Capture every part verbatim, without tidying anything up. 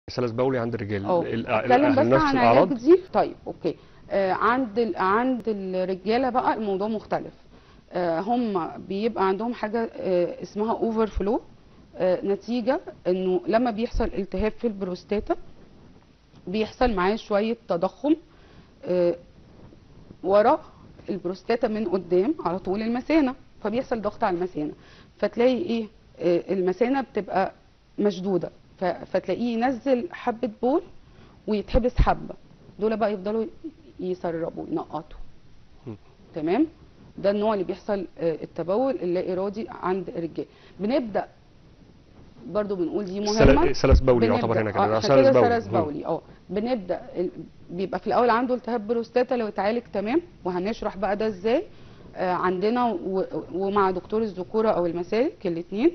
سلس بولي عند الرجال. اه ال- اتكلم بس نفس عن الاعراض. علاج دي. طيب اوكي. آه عند ال... عند الرجاله بقى الموضوع مختلف. آه هم بيبقى عندهم حاجه آه اسمها اوفر فلو، آه نتيجه انه لما بيحصل التهاب في البروستاتا بيحصل معاه شويه تضخم آه ورا البروستاتا من قدام على طول المثانه، فبيحصل ضغط على المثانه، فتلاقي ايه آه المثانه بتبقى مشدوده، ف- فتلاقيه ينزل حبه بول ويتحبس حبه، دول بقى يفضلوا يسربوا ينقطوا. م. تمام. ده النوع اللي بيحصل آه، التبول اللا ارادي عند الرجال. بنبدا برضو بنقول دي مهمه. سل- سلس بولي يعتبر بنبدا هنا كده، اه ده احنا سلس كده بولي. سلس م. بولي. اه بنبدا ال... بيبقى في الاول عنده التهاب بروستاتا، لو اتعالج تمام، وهنشرح بقى ده ازاي آه عندنا و... ومع دكتور الذكوره او المسالك الاثنين.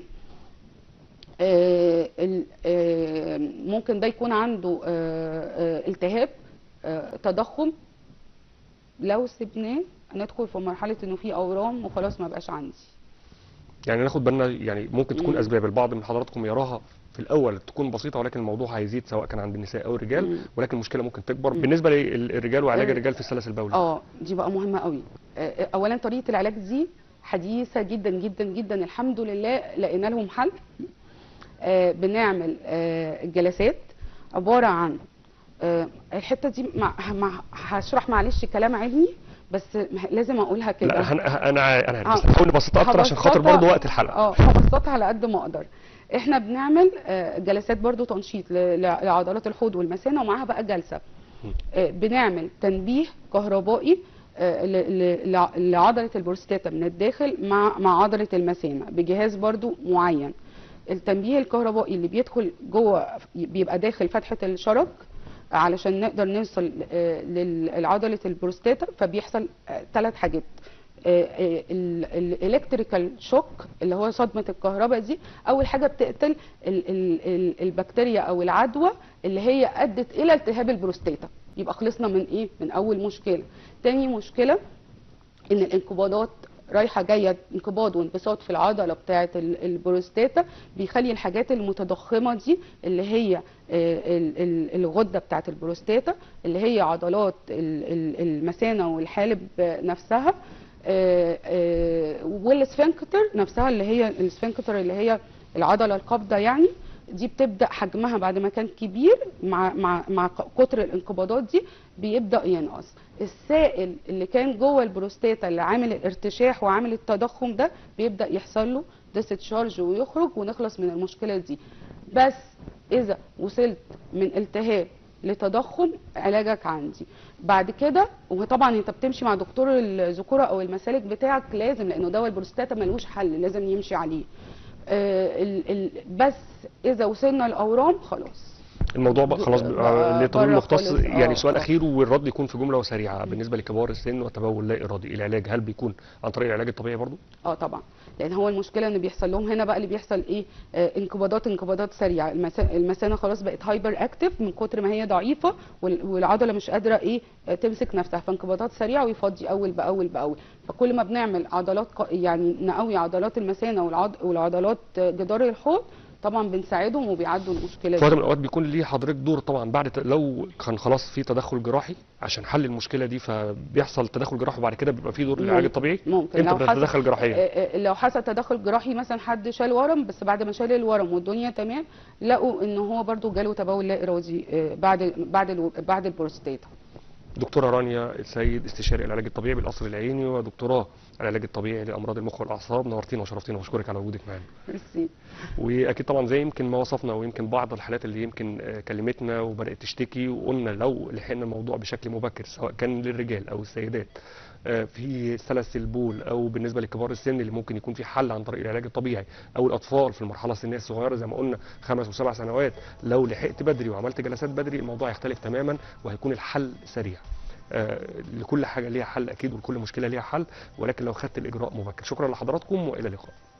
آه ال- آه ممكن ده يكون عنده آه آه التهاب آه تضخم، لو سبناه ندخل في مرحله انه في اورام وخلاص ما بقاش عندي. يعني ناخد بالنا، يعني ممكن تكون مم. اسباب البعض من حضراتكم يراها في الاول تكون بسيطه، ولكن الموضوع هيزيد سواء كان عند النساء او الرجال، مم. ولكن المشكله ممكن تكبر. مم. بالنسبه للرجال وعلاج ال- الرجال في السلس البولي. اه دي بقى مهمه قوي. آه، اولا طريقه العلاج دي حديثه جدا جدا جدا، الحمد لله لقينا لهم حل. آه، بنعمل آه، جلسات عباره عن آه، الحته دي مع مع- هشرح معلش كلام علمي بس لازم اقولها كده. لا هن- انا ع- انا عارف، بس ه- نحاول نبسطها اكتر عشان خاطر هبسطها. برضه وقت الحلقه. اه هبسطها على قد ما اقدر. احنا بنعمل آه، جلسات برضو تنشيط ل- لعضلات الحوض والمثانه، ومعاها بقى جلسه آه، بنعمل تنبيه كهربائي آه، ل- ل- لع- لعضله البروستاتا من الداخل مع مع عضله المثانه بجهاز برضو معين. التنبيه الكهربائي اللي بيدخل جوه بيبقى داخل فتحه الشرج علشان نقدر نوصل آه، لعضله البروستاتا، فبيحصل ثلاث حاجات. الالكتريكال شوك اللي هو صدمه الكهرباء دي، اول حاجه بتقتل ال- ال- ال- البكتيريا او العدوى اللي هي ادت الى التهاب البروستاتا، يبقى خلصنا من ايه؟ من اول مشكله. تاني مشكله ان الانقباضات رايحه جايه، انقباض وانبساط في العضله بتاعه ال- البروستاتا بيخلي الحاجات المتضخمه دي اللي هي آه، ال- ال- الغده بتاعه البروستاتا اللي هي عضلات ال- ال- المثانه والحالب نفسها آه، آه، والسفنكتر نفسها اللي هي السفنكتر اللي هي العضله القابضه يعني، دي بتبدا حجمها بعد ما كان كبير مع مع مع كتر الانقباضات دي بيبدا ينقص. السائل اللي كان جوه البروستاتا اللي عامل الارتشاح وعامل التضخم ده بيبدا يحصل له ديستشارج ويخرج ونخلص من المشكله دي. بس اذا وصلت من التهاب لتضخم علاجك عندي. بعد كده وطبعا انت بتمشي مع دكتور الذكوره او المسالك بتاعك لازم، لانه دواء البروستاتا ملوش حل لازم يمشي عليه. آه ال ال بس اذا وصلنا الاورام خلاص الموضوع بقى خلاص بقى لطبيب بره مختص. خالص. يعني آه، سؤال آه. اخير والرد يكون في جمله وسريعه. بالنسبه لكبار السن وتبول لا ارادي، العلاج هل بيكون عن طريق العلاج الطبيعي برضه؟ اه طبعا، لان هو المشكله ان بيحصل لهم هنا بقى اللي بيحصل ايه آه انقباضات انقباضات سريعه، المثا- المثانه خلاص بقت هايبر اكتف من كتر ما هي ضعيفه وال- والعضله مش قادره ايه آه، تمسك نفسها، فانقباضات سريعه ويفضي اول باول باول. فكل ما بنعمل عضلات ق- يعني نقوي عضلات المثانه والعض... والعضلات آه، جدار الحوض طبعا بنساعدهم وبيعدوا المشكله في وقت من دي. الاوقات بيكون ليه حضرتك دور طبعا بعد ت- لو كان خلاص في تدخل جراحي عشان حل المشكله دي، فبيحصل تدخل جراحي وبعد كده بيبقى في دور للعلاج ممكن الطبيعي. ممكن امتى لو حصل بتتدخل جراحيا؟ آه، آه، لو حصل تدخل جراحي مثلا حد شال ورم، بس بعد ما شال الورم والدنيا تمام لقوا ان هو برضو جاله تبول لا ارادي آه، بعد بعد الو- بعد البروستاتا. دكتوره رانيا السيد، استشاري العلاج الطبيعي بالقصر العيني ودكتوراه العلاج الطبيعي لامراض المخ والاعصاب، نورتينا وشرفتينا واشكرك على وجودك معانا. ميرسي. واكيد طبعا زي يمكن ما وصفنا ويمكن بعض الحالات اللي يمكن آه، كلمتنا وبدات تشتكي، وقلنا لو لحقنا الموضوع بشكل مبكر سواء كان للرجال او السيدات آه، في سلس البول، او بالنسبه لكبار السن اللي ممكن يكون في حل عن طريق العلاج الطبيعي، او الاطفال في المرحله السنيه الصغيره زي ما قلنا خمس وسبع سنوات، لو لحقت بدري وعملت جلسات بدري الموضوع يختلف تماما وهيكون الحل سريع. آه، لكل حاجه ليها حل اكيد ولكل مشكله ليها حل، ولكن لو خدت الاجراء مبكر. شكرا لحضراتكم والى اللقاء.